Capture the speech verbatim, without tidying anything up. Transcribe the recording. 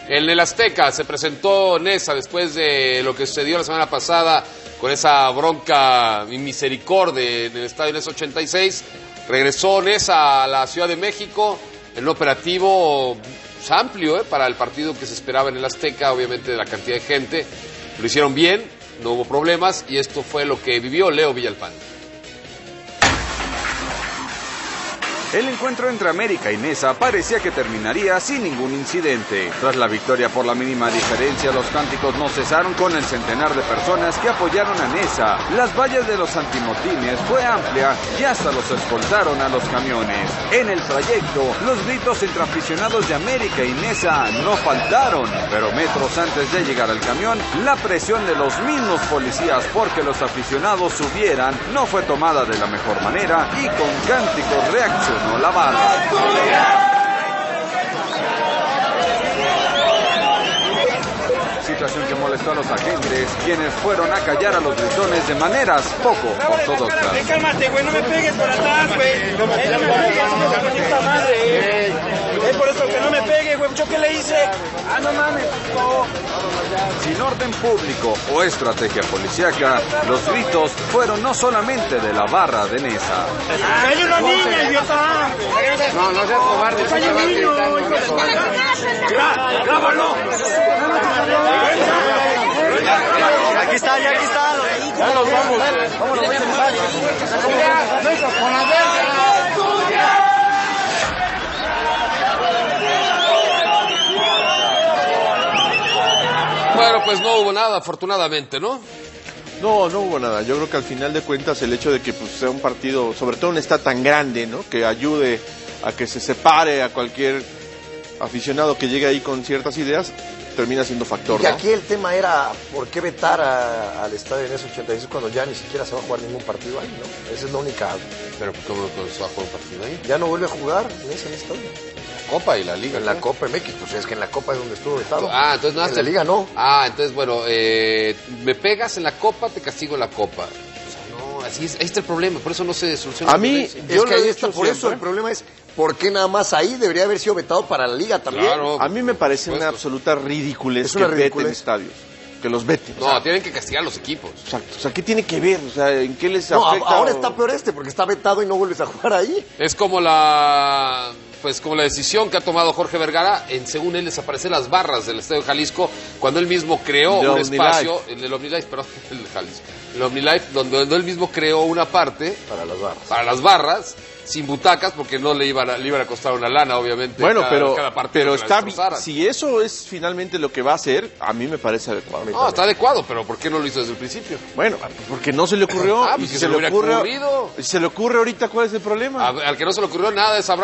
En el Azteca se presentó Neza después de lo que sucedió la semana pasada con esa bronca y misericordia en el estadio Neza ochenta y seis. Regresó Neza a la Ciudad de México en un operativo pues, amplio eh, para el partido que se esperaba en el Azteca, obviamente de la cantidad de gente. Lo hicieron bien, no hubo problemas y esto fue lo que vivió Leo Villalpando. El encuentro entre América y Neza parecía que terminaría sin ningún incidente. Tras la victoria por la mínima diferencia, los cánticos no cesaron con el centenar de personas que apoyaron a Neza. Las vallas de los antimotines fue amplia y hasta los escoltaron a los camiones. En el trayecto, los gritos entre aficionados de América y Neza no faltaron. Pero metros antes de llegar al camión, la presión de los mismos policías porque los aficionados subieran no fue tomada de la mejor manera y con cánticos reaccionó la barra. Situación que molestó a los agentes, quienes fueron a callar a los gritones de maneras poco ortodoxas. Cálmate, güey, no me pegues por atrás, güey. No me pegues, puta madre. Es por eso que no me pegue, güey. ¿Yo qué le hice? Ah, no mames. No. Sin orden público o estrategia policíaca, los gritos fueron no solamente de la barra de Neza. ¡Hay una niña, idiota! No, no seas cobarde. ¡Hay un niño! ¡Grábalo! Aquí está, ya aquí está. Ya nos vamos. Vámonos, con la verga. Bueno, pues no hubo nada, afortunadamente, ¿no? No, no hubo nada. Yo creo que al final de cuentas el hecho de que pues, sea un partido, sobre todo un estadio tan grande, ¿no? Que ayude a que se separe a cualquier aficionado que llegue ahí con ciertas ideas, termina siendo factor, y ¿no? aquí el tema era por qué vetar a, al estadio Neza ochenta y seis cuando ya ni siquiera se va a jugar ningún partido ahí, ¿no? Esa es la única. Pero ¿cómo no se va a jugar un partido ahí? Ya no vuelve a jugar Neza en el estadio. Copa y la Liga. En la Copa M X, pues es que en la Copa es donde estuvo vetado. Ah, entonces nada. En la Liga no. Ah, entonces bueno, eh, me pegas en la Copa, te castigo en la Copa. O sea, no, así es, ahí está el problema, por eso no se soluciona. A mí, Es yo que lo ahí he está, dicho por eso siempre. el problema es ¿por qué nada más ahí debería haber sido vetado para la Liga también? Claro. A mí me parece una Supuesto. absoluta ridiculez Es que una veten ridiculez. estadios, que los veten. No, O sea, tienen que castigar a los equipos. exacto. O sea, ¿qué tiene que ver? O sea, ¿en qué les No, afecta? ahora o- está peor este porque está vetado y no vuelves a jugar ahí. Es como la pues como la decisión que ha tomado Jorge Vergara en, según él, desaparecer las barras del Estadio Jalisco, cuando él mismo creó De un OmniLife. espacio, el del OmniLife, perdón, el de Jalisco, el OmniLife, donde, donde él mismo creó una parte Para las barras. para las barras, sin butacas, porque no le iban a, le iban a costar una lana, obviamente. Bueno, cada, pero, cada partido pero que la está bi- destrozaran. si eso es finalmente lo que va a hacer, a mí me parece adecuado. No, está adecuado, pero ¿por qué no lo hizo desde el principio? Bueno, porque no se le ocurrió. Ah, y pues si que se se le le hubiera ocurre, ocurrido. si se le ocurre ahorita, ¿cuál es el problema? A- al que no se le ocurrió nada es Abraham.